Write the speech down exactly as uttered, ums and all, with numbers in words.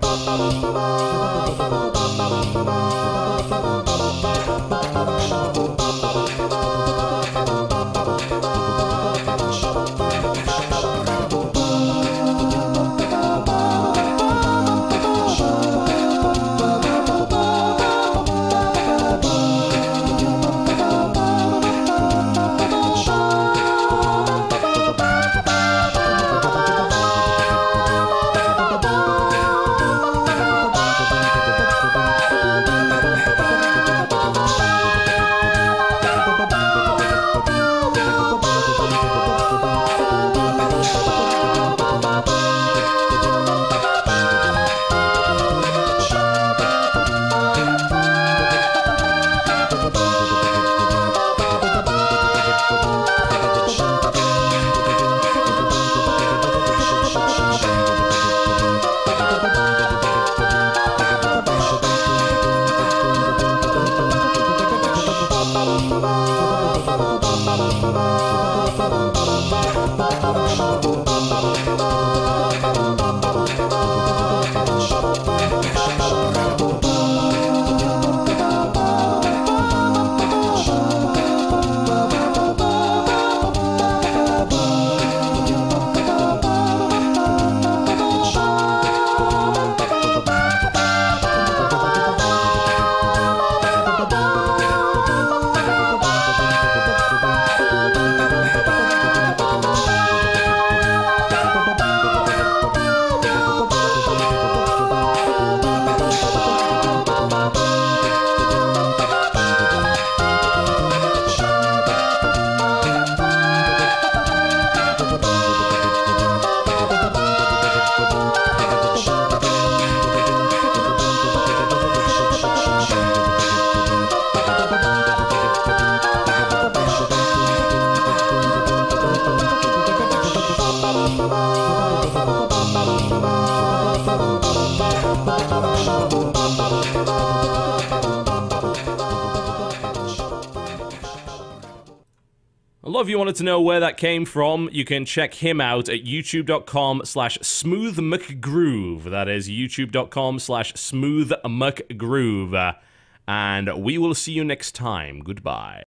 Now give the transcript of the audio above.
A lot of you wanted to know where that came from. You can check him out at youtube.com slash smoothmcgroove. That is youtube.com slash smoothmcgroove. And we will see you next time. Goodbye.